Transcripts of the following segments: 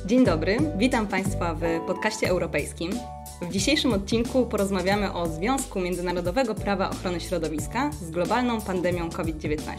Dzień dobry, witam Państwa w podcaście europejskim. W dzisiejszym odcinku porozmawiamy o związku międzynarodowego prawa ochrony środowiska z globalną pandemią COVID-19.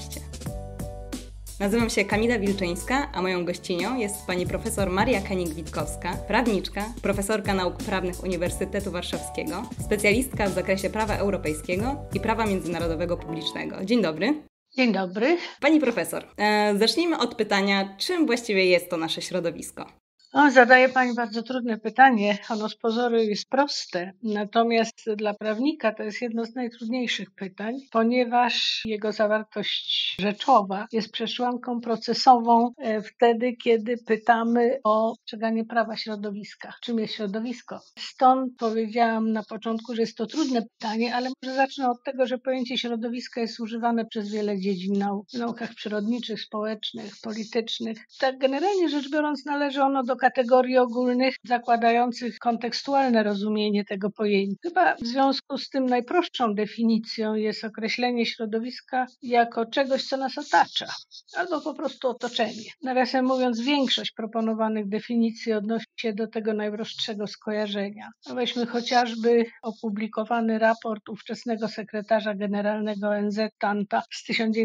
Nazywam się Kamila Wilczyńska, a moją gościnią jest pani profesor Maria Kenig-Witkowska, prawniczka, profesorka nauk prawnych Uniwersytetu Warszawskiego, specjalistka w zakresie prawa europejskiego i prawa międzynarodowego publicznego. Dzień dobry. Dzień dobry. Pani profesor, zacznijmy od pytania, czym właściwie jest to nasze środowisko? Zadaje Pani bardzo trudne pytanie. Ono z pozoru jest proste, natomiast dla prawnika to jest jedno z najtrudniejszych pytań, ponieważ jego zawartość rzeczowa jest przesłanką procesową wtedy, kiedy pytamy o przestrzeganie prawa środowiska. Czym jest środowisko? Stąd powiedziałam na początku, że jest to trudne pytanie, ale może zacznę od tego, że pojęcie środowiska jest używane przez wiele dziedzin nauk, w naukach przyrodniczych, społecznych, politycznych. Tak generalnie rzecz biorąc należy ono do kategorii ogólnych zakładających kontekstualne rozumienie tego pojęcia. Chyba w związku z tym najprostszą definicją jest określenie środowiska jako czegoś, co nas otacza, albo po prostu otoczenie. Nawiasem mówiąc, większość proponowanych definicji odnosi się do tego najprostszego skojarzenia. Weźmy chociażby opublikowany raport ówczesnego sekretarza generalnego ONZ Tanta z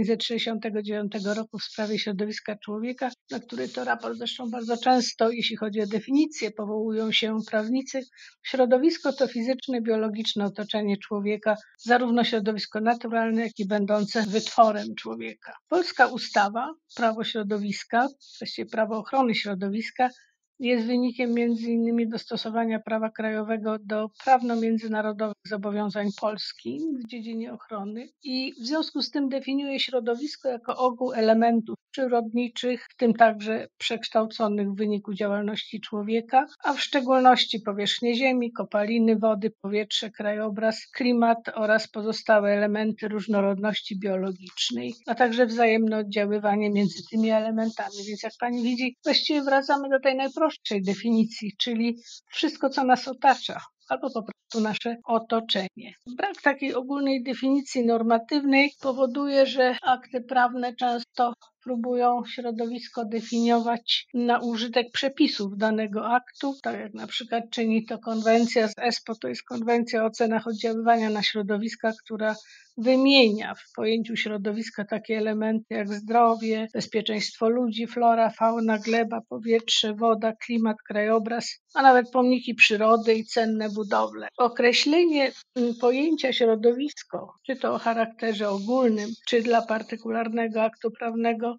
1969 roku w sprawie środowiska człowieka, na który to raport zresztą bardzo często, jeśli chodzi o definicję, powołują się prawnicy. Środowisko to fizyczne, biologiczne otoczenie człowieka, zarówno środowisko naturalne, jak i będące wytworem człowieka. Polska ustawa, prawo środowiska, właściwie prawo ochrony środowiska, jest wynikiem m.in. dostosowania prawa krajowego do prawno-międzynarodowych zobowiązań Polski w dziedzinie ochrony i w związku z tym definiuje środowisko jako ogół elementów przyrodniczych, w tym także przekształconych w wyniku działalności człowieka, a w szczególności powierzchnię ziemi, kopaliny, wody, powietrze, krajobraz, klimat oraz pozostałe elementy różnorodności biologicznej, a także wzajemne oddziaływanie między tymi elementami. Więc jak Pani widzi, właściwie wracamy do tej najprostszej definicji, czyli wszystko, co nas otacza, albo po prostu nasze otoczenie. Brak takiej ogólnej definicji normatywnej powoduje, że akty prawne często próbują środowisko definiować na użytek przepisów danego aktu, tak jak na przykład czyni to konwencja z ESPO, to jest konwencja o ocenach oddziaływania na środowiska, która wymienia w pojęciu środowiska takie elementy jak zdrowie, bezpieczeństwo ludzi, flora, fauna, gleba, powietrze, woda, klimat, krajobraz, a nawet pomniki przyrody i cenne budowle. Określenie pojęcia środowisko, czy to o charakterze ogólnym, czy dla partykularnego aktu prawnego,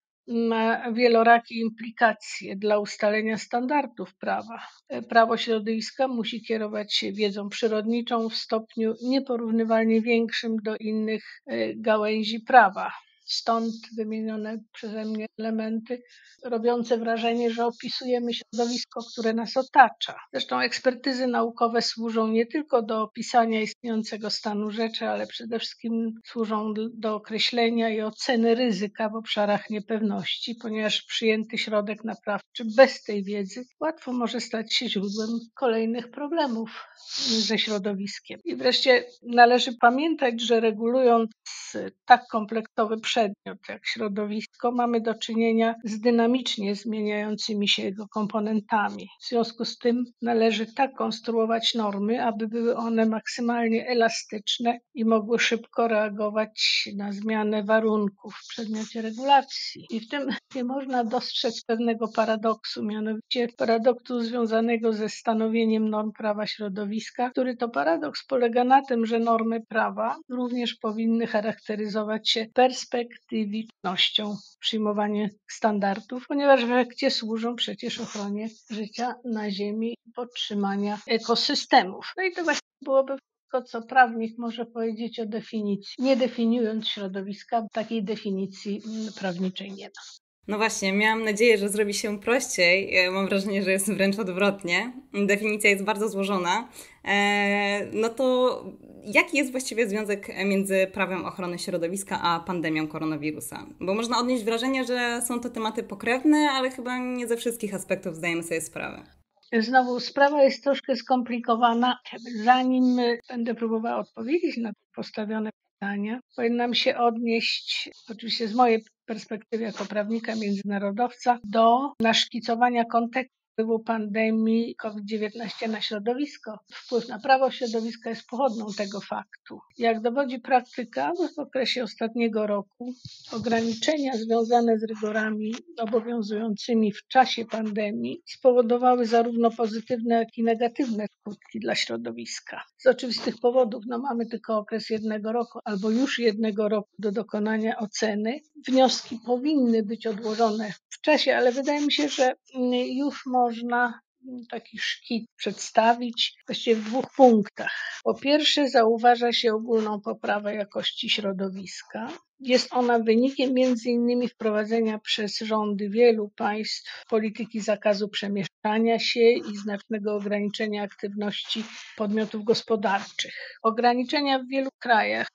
ma wielorakie implikacje dla ustalenia standardów prawa. Prawo środowiska musi kierować się wiedzą przyrodniczą w stopniu nieporównywalnie większym do innych gałęzi prawa. Stąd wymienione przeze mnie elementy robiące wrażenie, że opisujemy środowisko, które nas otacza. Zresztą ekspertyzy naukowe służą nie tylko do opisania istniejącego stanu rzeczy, ale przede wszystkim służą do określenia i oceny ryzyka w obszarach niepewności, ponieważ przyjęty środek naprawczy bez tej wiedzy łatwo może stać się źródłem kolejnych problemów ze środowiskiem. I wreszcie należy pamiętać, że regulując tak kompleksowy przedmiot jak środowisko, mamy do czynienia z dynamicznie zmieniającymi się jego komponentami. W związku z tym należy tak konstruować normy, aby były one maksymalnie elastyczne i mogły szybko reagować na zmianę warunków w przedmiocie regulacji. I w tym nie można dostrzec pewnego paradoksu, mianowicie paradoksu związanego ze stanowieniem norm prawa środowiska, który to paradoks polega na tym, że normy prawa również powinny charakteryzować się perspektywicznością przyjmowania standardów, ponieważ w efekcie służą przecież ochronie życia na Ziemi i podtrzymania ekosystemów. No i to właśnie byłoby wszystko, co prawnik może powiedzieć o definicji. Nie definiując środowiska, takiej definicji prawniczej nie ma. No właśnie, miałam nadzieję, że zrobi się prościej. Mam wrażenie, że jest wręcz odwrotnie. Definicja jest bardzo złożona. No to jaki jest właściwie związek między prawem ochrony środowiska a pandemią koronawirusa? Bo można odnieść wrażenie, że są to tematy pokrewne, ale chyba nie ze wszystkich aspektów zdajemy sobie sprawę. Znowu sprawa jest troszkę skomplikowana. Zanim będę próbowała odpowiedzieć na postawione pytania, powinnam się odnieść, oczywiście z mojej perspektywy jako prawnika międzynarodowca, do naszkicowania kontekstu wpływu pandemii COVID-19 na środowisko. Wpływ na prawo środowiska jest pochodną tego faktu. Jak dowodzi praktyka, w okresie ostatniego roku ograniczenia związane z rygorami obowiązującymi w czasie pandemii spowodowały zarówno pozytywne, jak i negatywne skutki dla środowiska. Z oczywistych powodów mamy tylko okres jednego roku albo już jednego roku do dokonania oceny. Wnioski powinny być odłożone w czasie, ale wydaje mi się, że już można taki szkic przedstawić właściwie w 2 punktach. Po pierwsze, zauważa się ogólną poprawę jakości środowiska. Jest ona wynikiem m.in. wprowadzenia przez rządy wielu państw polityki zakazu przemieszczania się i znacznego ograniczenia aktywności podmiotów gospodarczych. Ograniczenia w wielu krajach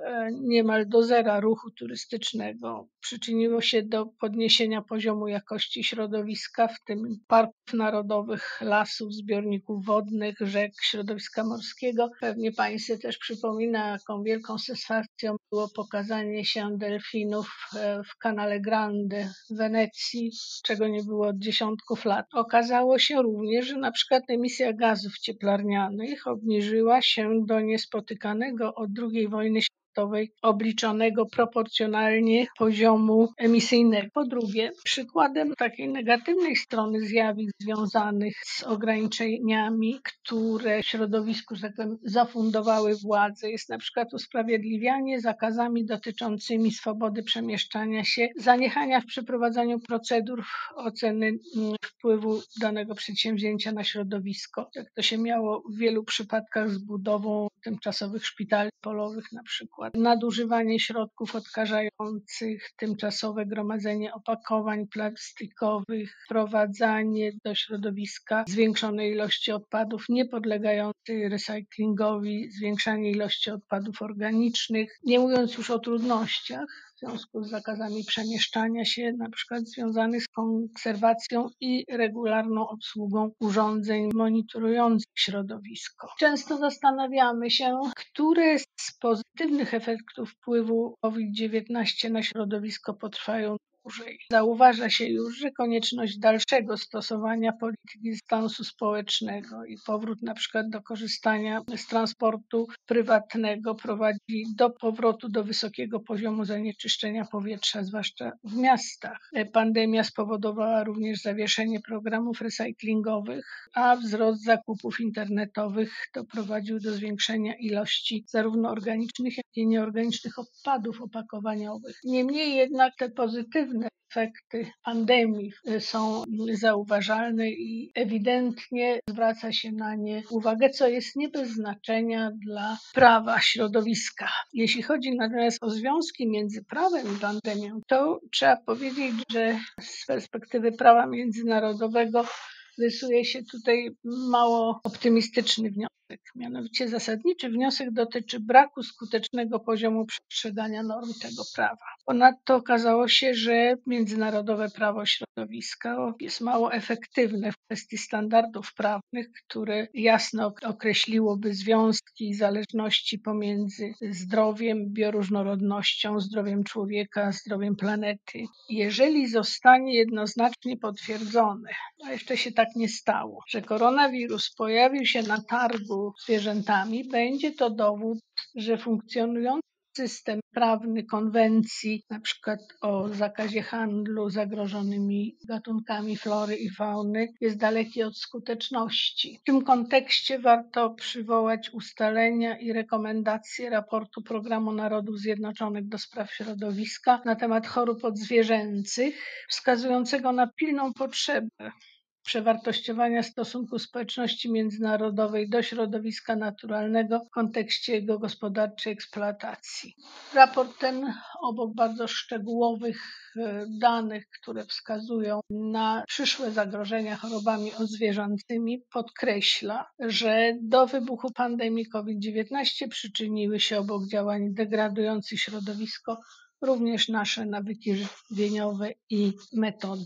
niemal do zera ruchu turystycznego przyczyniło się do podniesienia poziomu jakości środowiska, w tym parków narodowych, lasów, zbiorników wodnych, rzek, środowiska morskiego. Pewnie Pani sobie też przypomina, jaką wielką satysfakcją było pokazanie się delfinów w kanale Grande w Wenecji, czego nie było od dziesiątków lat. Okazało się również, że na przykład emisja gazów cieplarnianych obniżyła się do niespotykanego od II wojny światowej, obliczonego proporcjonalnie poziomu emisyjnego. Po drugie, przykładem takiej negatywnej strony zjawisk związanych z ograniczeniami, które w środowisku, że tak powiem, zafundowały władze, jest na przykład usprawiedliwianie zakazami dotyczącymi swobody przemieszczania się, zaniechania w przeprowadzaniu procedur oceny wpływu danego przedsięwzięcia na środowisko, jak to się miało w wielu przypadkach z budową tymczasowych szpitali polowych na przykład. Nadużywanie środków odkażających, tymczasowe gromadzenie opakowań plastikowych, wprowadzanie do środowiska zwiększonej ilości odpadów niepodlegających recyklingowi, zwiększanie ilości odpadów organicznych, nie mówiąc już o trudnościach w związku z zakazami przemieszczania się, na przykład związanych z konserwacją i regularną obsługą urządzeń monitorujących środowisko. Często zastanawiamy się, które z pozytywnych efektów wpływu COVID-19 na środowisko potrwają dłużej. Zauważa się już, że konieczność dalszego stosowania polityki dystansu społecznego i powrót na przykład do korzystania z transportu prywatnego prowadzi do powrotu do wysokiego poziomu zanieczyszczenia powietrza, zwłaszcza w miastach. Pandemia spowodowała również zawieszenie programów recyklingowych, a wzrost zakupów internetowych doprowadził do zwiększenia ilości zarówno organicznych, jak i nieorganicznych odpadów opakowaniowych. Niemniej jednak te pozytywne efekty pandemii są zauważalne i ewidentnie zwraca się na nie uwagę, co jest nie bez znaczenia dla prawa środowiska. Jeśli chodzi natomiast o związki między prawem i pandemią, to trzeba powiedzieć, że z perspektywy prawa międzynarodowego rysuje się tutaj mało optymistyczny wniosek. Mianowicie zasadniczy wniosek dotyczy braku skutecznego poziomu przestrzegania norm tego prawa. Ponadto okazało się, że międzynarodowe prawo środowiska jest mało efektywne w kwestii standardów prawnych, które jasno określiłoby związki i zależności pomiędzy zdrowiem, bioróżnorodnością, zdrowiem człowieka, zdrowiem planety. Jeżeli zostanie jednoznacznie potwierdzone, a jeszcze się tak nie stało, że koronawirus pojawił się na targu zwierzętami, będzie to dowód, że funkcjonujący system prawny konwencji, na przykład o zakazie handlu zagrożonymi gatunkami flory i fauny, jest daleki od skuteczności. W tym kontekście warto przywołać ustalenia i rekomendacje raportu Programu Narodów Zjednoczonych do spraw środowiska na temat chorób odzwierzęcych, wskazującego na pilną potrzebę przewartościowania stosunku społeczności międzynarodowej do środowiska naturalnego w kontekście jego gospodarczej eksploatacji. Raport ten, obok bardzo szczegółowych danych, które wskazują na przyszłe zagrożenia chorobami odzwierzęcymi, podkreśla, że do wybuchu pandemii COVID-19 przyczyniły się obok działań degradujących środowisko również nasze nawyki żywieniowe i metody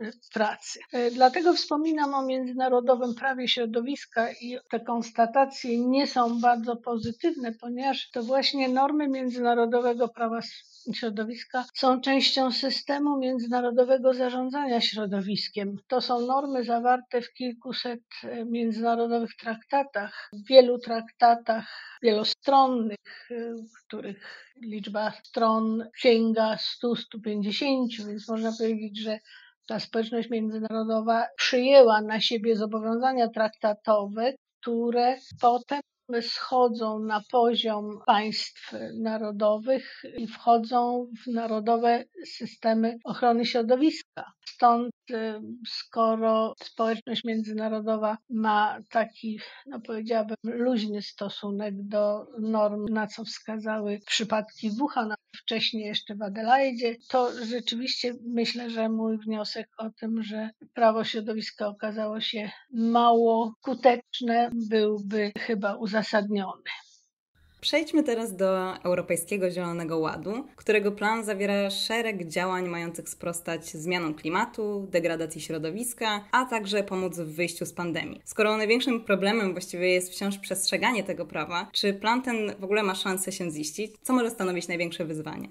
pracy. Dlatego wspominam o międzynarodowym prawie środowiska i te konstatacje nie są bardzo pozytywne, ponieważ to właśnie normy międzynarodowego prawa środowiska są częścią systemu międzynarodowego zarządzania środowiskiem. To są normy zawarte w kilkuset międzynarodowych traktatach, w wielu traktatach wielostronnych, których liczba stron sięga 100-150, więc można powiedzieć, że ta społeczność międzynarodowa przyjęła na siebie zobowiązania traktatowe, które potem schodzą na poziom państw narodowych i wchodzą w narodowe systemy ochrony środowiska. Stąd skoro społeczność międzynarodowa ma taki, powiedziałabym, luźny stosunek do norm, na co wskazały przypadki Wuhan, a wcześniej jeszcze w Adelaidzie, to rzeczywiście myślę, że mój wniosek o tym, że prawo środowiska okazało się mało skuteczne, byłby chyba uzasadniony. Przejdźmy teraz do Europejskiego Zielonego Ładu, którego plan zawiera szereg działań mających sprostać zmianom klimatu, degradacji środowiska, a także pomóc w wyjściu z pandemii. Skoro największym problemem właściwie jest wciąż przestrzeganie tego prawa, czy plan ten w ogóle ma szansę się ziścić? Co może stanowić największe wyzwanie?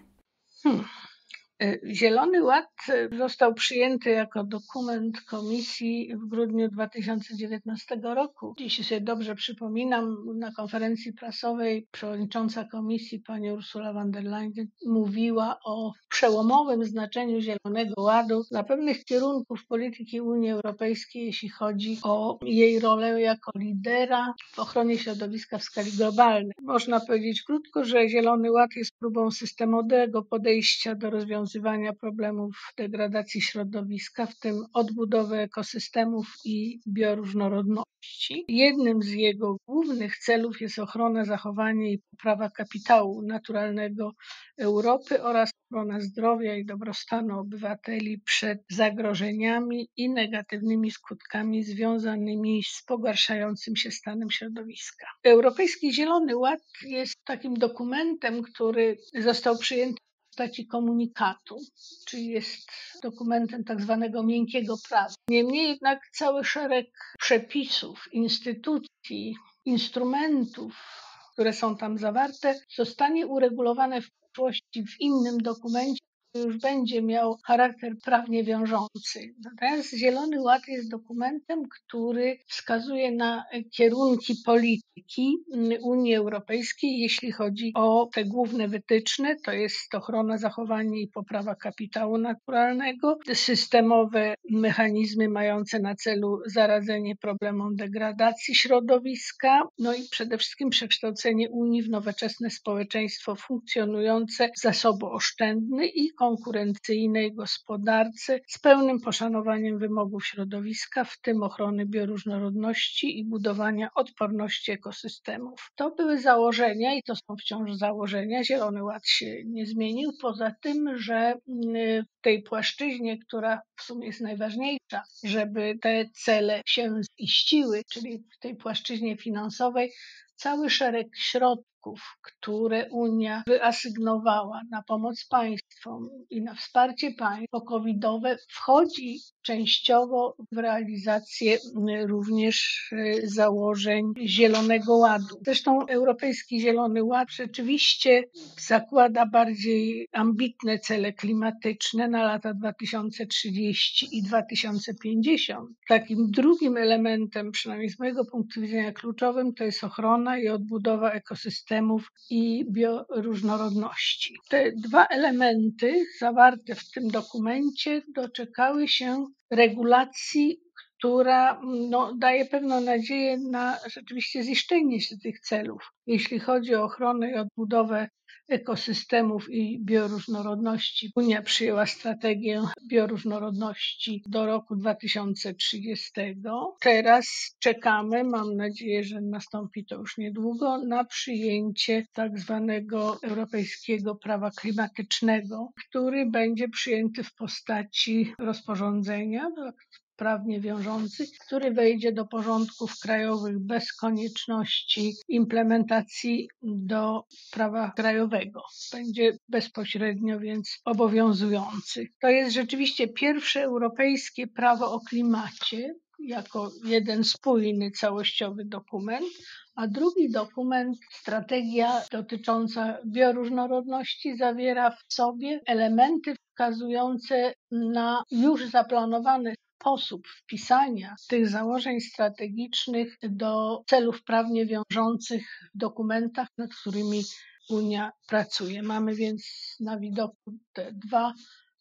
Zielony Ład został przyjęty jako dokument Komisji w grudniu 2019 roku. Jeśli sobie dobrze przypominam, na konferencji prasowej przewodnicząca Komisji pani Ursula von der Leyen mówiła o przełomowym znaczeniu Zielonego Ładu dla pewnych kierunków polityki Unii Europejskiej, jeśli chodzi o jej rolę jako lidera w ochronie środowiska w skali globalnej. Można powiedzieć krótko, że Zielony Ład jest próbą systemowego podejścia do rozwiązywania problemów degradacji środowiska, w tym odbudowy ekosystemów i bioróżnorodności. Jednym z jego głównych celów jest ochrona, zachowanie i poprawa kapitału naturalnego Europy oraz ochrona zdrowia i dobrostanu obywateli przed zagrożeniami i negatywnymi skutkami związanymi z pogarszającym się stanem środowiska. Europejski Zielony Ład jest takim dokumentem, który został przyjęty w postaci komunikatu, czyli jest dokumentem tak zwanego miękkiego prawa. Niemniej jednak cały szereg przepisów, instytucji, instrumentów, które są tam zawarte, zostanie uregulowane w przyszłości w innym dokumencie, który już będzie miał charakter prawnie wiążący. Natomiast Zielony Ład jest dokumentem, który wskazuje na kierunki polityki Unii Europejskiej, jeśli chodzi o te główne wytyczne, to jest ochrona, zachowanie i poprawa kapitału naturalnego, systemowe mechanizmy mające na celu zaradzenie problemom degradacji środowiska, no i przede wszystkim przekształcenie Unii w nowoczesne społeczeństwo funkcjonujące, zasobooszczędne i konkurencyjnej gospodarce z pełnym poszanowaniem wymogów środowiska, w tym ochrony bioróżnorodności i budowania odporności ekosystemów. To były założenia i to są wciąż założenia. Zielony Ład się nie zmienił, poza tym, że w tej płaszczyźnie, która w sumie jest najważniejsza, żeby te cele się ziściły, czyli w tej płaszczyźnie finansowej, cały szereg środków, które Unia wyasygnowała na pomoc państwom i na wsparcie państw po-covidowe, wchodzi częściowo w realizację również założeń Zielonego Ładu. Zresztą Europejski Zielony Ład rzeczywiście zakłada bardziej ambitne cele klimatyczne na lata 2030 i 2050. Takim drugim elementem, przynajmniej z mojego punktu widzenia kluczowym, to jest ochrona i odbudowa ekosystemów i bioróżnorodności. Te dwa elementy zawarte w tym dokumencie doczekały się regulacji, która daje pewną nadzieję na rzeczywiście ziszczenie się tych celów. Jeśli chodzi o ochronę i odbudowę ekosystemów i bioróżnorodności, Unia przyjęła strategię bioróżnorodności do roku 2030. Teraz czekamy, mam nadzieję, że nastąpi to już niedługo, na przyjęcie tak zwanego europejskiego prawa klimatycznego, który będzie przyjęty w postaci rozporządzenia, prawnie wiążący, który wejdzie do porządków krajowych bez konieczności implementacji do prawa krajowego. Będzie bezpośrednio więc obowiązujący. To jest rzeczywiście pierwsze europejskie prawo o klimacie, jako jeden spójny, całościowy dokument, a drugi dokument, strategia dotycząca bioróżnorodności, zawiera w sobie elementy wskazujące na już zaplanowany sposób wpisania tych założeń strategicznych do celów prawnie wiążących w dokumentach, nad którymi Unia pracuje. Mamy więc na widoku te dwa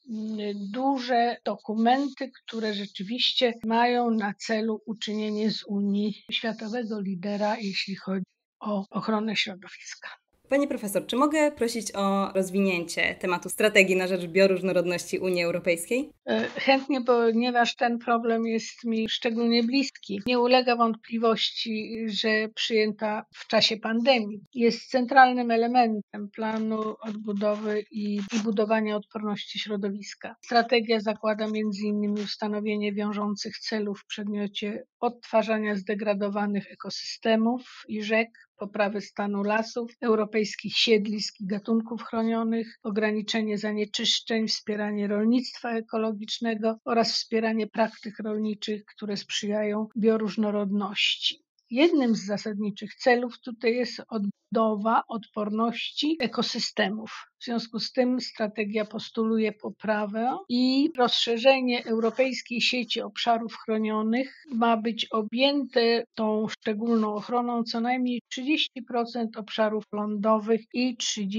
duże dokumenty, które rzeczywiście mają na celu uczynienie z Unii światowego lidera, jeśli chodzi o ochronę środowiska. Pani profesor, czy mogę prosić o rozwinięcie tematu strategii na rzecz bioróżnorodności Unii Europejskiej? Chętnie, ponieważ ten problem jest mi szczególnie bliski. Nie ulega wątpliwości, że przyjęta w czasie pandemii jest centralnym elementem planu odbudowy i budowania odporności środowiska. Strategia zakłada m.in. ustanowienie wiążących celów w przedmiocie odtwarzania zdegradowanych ekosystemów i rzek, poprawy stanu lasów, europejskich siedlisk i gatunków chronionych, ograniczenie zanieczyszczeń, wspieranie rolnictwa ekologicznego oraz wspieranie praktyk rolniczych, które sprzyjają bioróżnorodności. Jednym z zasadniczych celów tutaj jest odbudowa odporności ekosystemów. W związku z tym strategia postuluje poprawę i rozszerzenie europejskiej sieci obszarów chronionych. Ma być objęte tą szczególną ochroną co najmniej 30% obszarów lądowych i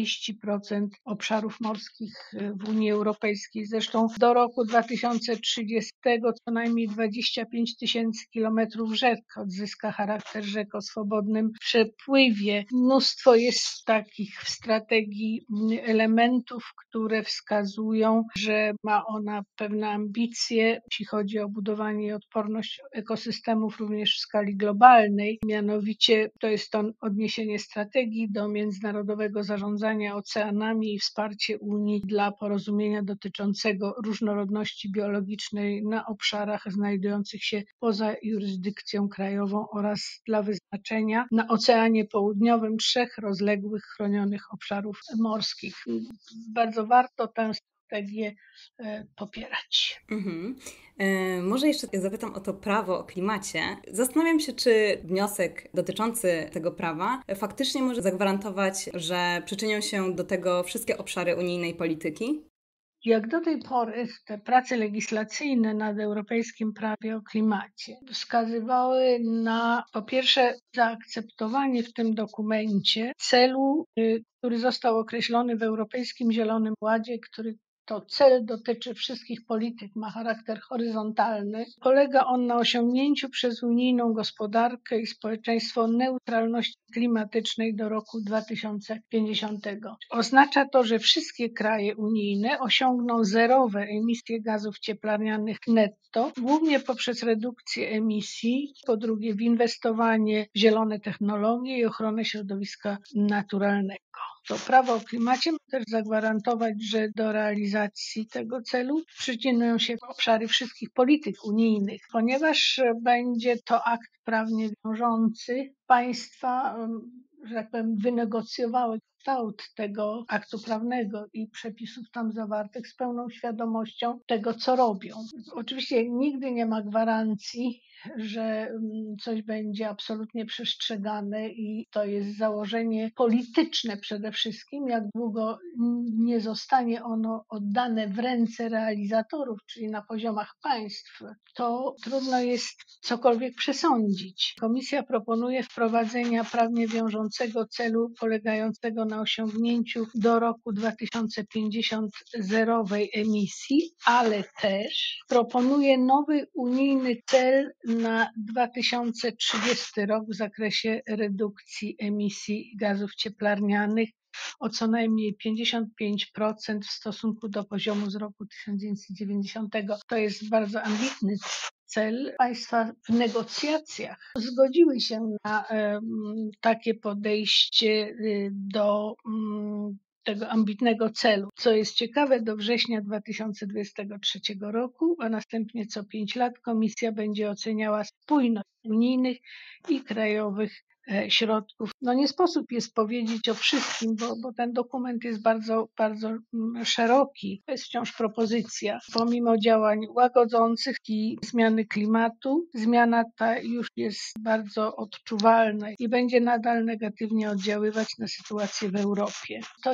30% obszarów morskich w Unii Europejskiej. Zresztą do roku 2030 co najmniej 25 000 kilometrów rzek odzyska charakter rzek o swobodnym przepływie. Mnóstwo jest takich w strategii elementów, które wskazują, że ma ona pewne ambicje, jeśli chodzi o budowanie i odporność ekosystemów również w skali globalnej. Mianowicie to jest to odniesienie strategii do międzynarodowego zarządzania oceanami i wsparcie Unii dla porozumienia dotyczącego różnorodności biologicznej na obszarach znajdujących się poza jurysdykcją krajową oraz dla wyznaczenia na Oceanie Południowym 3 rozległych chronionych obszarów morskich. Bardzo warto tę strategię popierać. Może jeszcze zapytam o to prawo o klimacie. Zastanawiam się, czy wniosek dotyczący tego prawa faktycznie może zagwarantować, że przyczynią się do tego wszystkie obszary unijnej polityki? Jak do tej pory te prace legislacyjne nad europejskim prawie o klimacie wskazywały na, po pierwsze, zaakceptowanie w tym dokumencie celu, który został określony w Europejskim Zielonym Ładzie, który to cel dotyczy wszystkich polityk, ma charakter horyzontalny. Polega on na osiągnięciu przez unijną gospodarkę i społeczeństwo neutralności klimatycznej do roku 2050. Oznacza to, że wszystkie kraje unijne osiągną zerowe emisje gazów cieplarnianych netto, głównie poprzez redukcję emisji, po drugie w inwestowanie w zielone technologie i ochronę środowiska naturalnego. To prawo o klimacie ma też zagwarantować, że do realizacji tego celu przyczynią się obszary wszystkich polityk unijnych, ponieważ będzie to akt prawnie wiążący. Państwa, że tak powiem, wynegocjowały kształt tego aktu prawnego i przepisów tam zawartych z pełną świadomością tego, co robią. Oczywiście nigdy nie ma gwarancji, że coś będzie absolutnie przestrzegane i to jest założenie polityczne przede wszystkim. Jak długo nie zostanie ono oddane w ręce realizatorów, czyli na poziomach państw, to trudno jest cokolwiek przesądzić. Komisja proponuje wprowadzenia prawnie wiążącego celu polegającego na osiągnięciu do roku 2050 zerowej emisji, ale też proponuje nowy unijny cel na 2030 rok w zakresie redukcji emisji gazów cieplarnianych o co najmniej 55% w stosunku do poziomu z roku 1990. To jest bardzo ambitny cel. Państwa w negocjacjach zgodziły się na takie podejście do tego ambitnego celu. Co jest ciekawe, do września 2023 roku, a następnie co 5 lat Komisja będzie oceniała spójność unijnych i krajowych środków. Nie sposób jest powiedzieć o wszystkim, bo ten dokument jest bardzo, bardzo szeroki. To jest wciąż propozycja. Pomimo działań łagodzących i zmiany klimatu, zmiana ta już jest bardzo odczuwalna i będzie nadal negatywnie oddziaływać na sytuację w Europie. To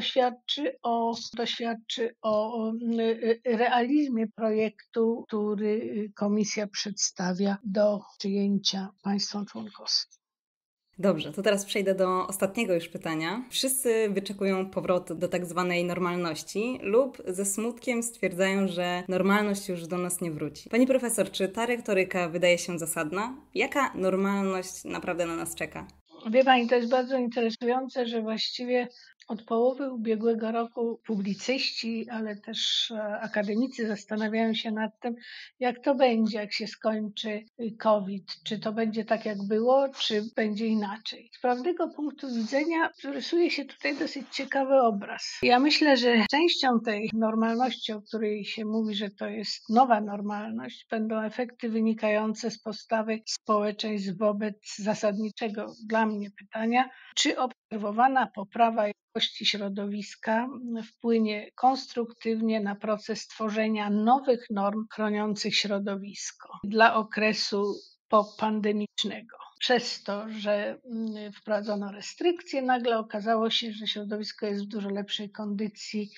świadczy o realizmie projektu, który Komisja przedstawia do przyjęcia państwom członkowskim. Dobrze, to teraz przejdę do ostatniego już pytania. Wszyscy wyczekują powrotu do tak zwanej normalności lub ze smutkiem stwierdzają, że normalność już do nas nie wróci. Pani profesor, czy ta retoryka wydaje się zasadna? Jaka normalność naprawdę na nas czeka? Wie Pani, to jest bardzo interesujące, że właściwie od połowy ubiegłego roku publicyści, ale też akademicy zastanawiają się nad tym, jak to będzie, jak się skończy COVID. Czy to będzie tak, jak było, czy będzie inaczej. Z prawnego punktu widzenia rysuje się tutaj dosyć ciekawy obraz. Ja myślę, że częścią tej normalności, o której się mówi, że to jest nowa normalność, będą efekty wynikające z postawy społeczeństw wobec zasadniczego dla mnie pytania, czy obserwowana poprawa jakości środowiska wpłynie konstruktywnie na proces tworzenia nowych norm chroniących środowisko dla okresu popandemicznego. Przez to, że wprowadzono restrykcje, nagle okazało się, że środowisko jest w dużo lepszej kondycji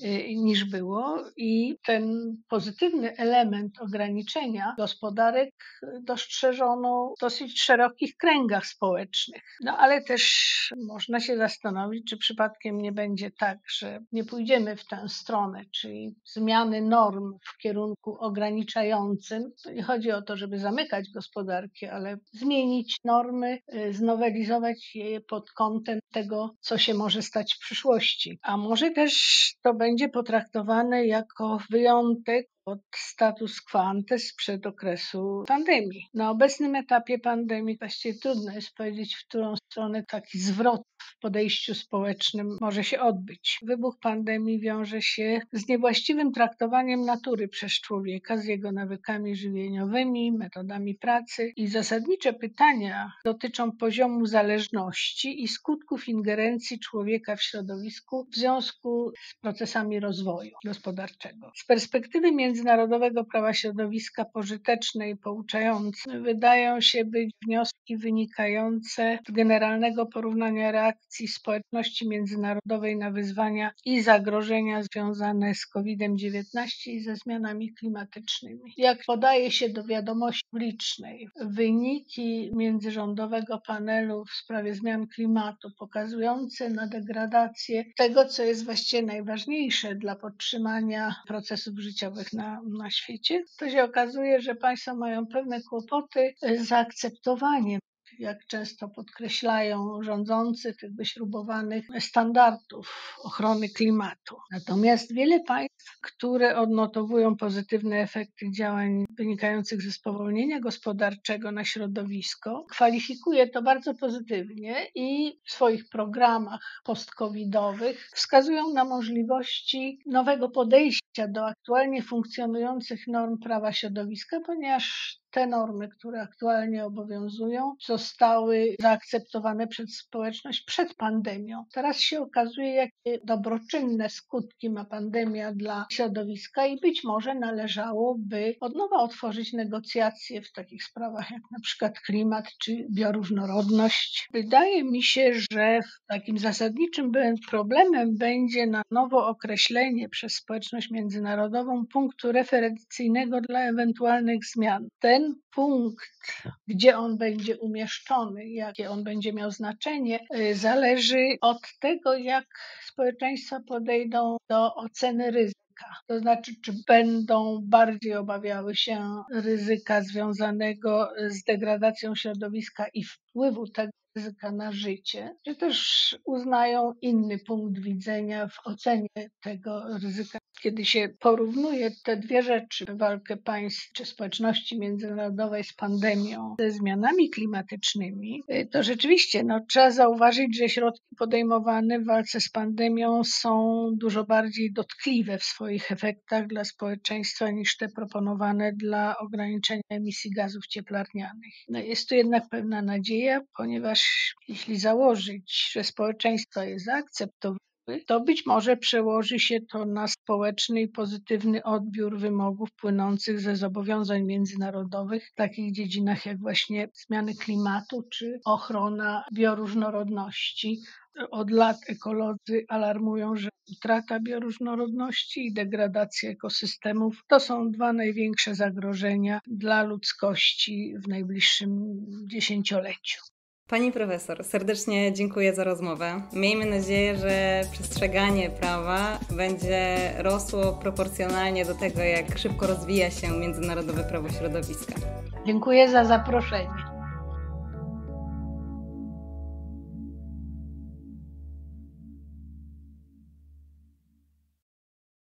niż było i ten pozytywny element ograniczenia gospodarek dostrzeżono w dosyć szerokich kręgach społecznych. Ale też można się zastanowić, czy przypadkiem nie będzie tak, że nie pójdziemy w tę stronę, czyli zmiany norm w kierunku ograniczającym. To nie chodzi o to, żeby zamykać gospodarki, ale zmienić normy, znowelizować je pod kątem tego, co się może stać w przyszłości. A może też to będzie potraktowane jako wyjątek od status quo ante sprzed okresu pandemii. Na obecnym etapie pandemii właściwie trudno jest powiedzieć, w którą stronę taki zwrot w podejściu społecznym może się odbyć. Wybuch pandemii wiąże się z niewłaściwym traktowaniem natury przez człowieka, z jego nawykami żywieniowymi, metodami pracy i zasadnicze pytania dotyczą poziomu zależności i skutków ingerencji człowieka w środowisku w związku z procesami rozwoju gospodarczego. Z perspektywy międzynarodowego prawa środowiska pożyteczne i pouczające wydają się być wnioski wynikające z generalnego porównania reakcji społeczności międzynarodowej na wyzwania i zagrożenia związane z COVID-19 i ze zmianami klimatycznymi. Jak podaje się do wiadomości publicznej, wyniki międzyrządowego panelu w sprawie zmian klimatu pokazujące na degradację tego, co jest właściwie najważniejsze dla podtrzymania procesów życiowych na świecie, to się okazuje, że państwa mają pewne kłopoty z zaakceptowaniem, jak często podkreślają rządzący, tych wyśrubowanych standardów ochrony klimatu. Natomiast wiele państw, które odnotowują pozytywne efekty działań wynikających ze spowolnienia gospodarczego na środowisko, kwalifikuje to bardzo pozytywnie i w swoich programach post-covidowych wskazują na możliwości nowego podejścia do aktualnie funkcjonujących norm prawa środowiska, ponieważ te normy, które aktualnie obowiązują, zostały zaakceptowane przez społeczność przed pandemią. Teraz się okazuje, jakie dobroczynne skutki ma pandemia dla środowiska i być może należałoby od nowa otworzyć negocjacje w takich sprawach jak na przykład klimat czy bioróżnorodność. Wydaje mi się, że takim zasadniczym problemem będzie na nowo określenie przez społeczność międzynarodową punktu referencyjnego dla ewentualnych zmian. Ten punkt, gdzie on będzie umieszczony, jakie on będzie miał znaczenie, zależy od tego, jak społeczeństwa podejdą do oceny ryzyka. To znaczy, czy będą bardziej obawiały się ryzyka związanego z degradacją środowiska i wpływu tego ryzyka na życie, czy też uznają inny punkt widzenia w ocenie tego ryzyka. Kiedy się porównuje te dwie rzeczy, walkę państw czy społeczności międzynarodowej z pandemią, ze zmianami klimatycznymi, to rzeczywiście trzeba zauważyć, że środki podejmowane w walce z pandemią są dużo bardziej dotkliwe w swoich efektach dla społeczeństwa niż te proponowane dla ograniczenia emisji gazów cieplarnianych. Jest tu jednak pewna nadzieja, ponieważ jeśli założyć, że społeczeństwa je zaakceptowały, to być może przełoży się to na społeczny i pozytywny odbiór wymogów płynących ze zobowiązań międzynarodowych w takich dziedzinach jak właśnie zmiany klimatu czy ochrona bioróżnorodności. Od lat ekolodzy alarmują, że utrata bioróżnorodności i degradacja ekosystemów to są dwa największe zagrożenia dla ludzkości w najbliższym dziesięcioleciu. Pani profesor, serdecznie dziękuję za rozmowę. Miejmy nadzieję, że przestrzeganie prawa będzie rosło proporcjonalnie do tego, jak szybko rozwija się międzynarodowe prawo środowiska. Dziękuję za zaproszenie.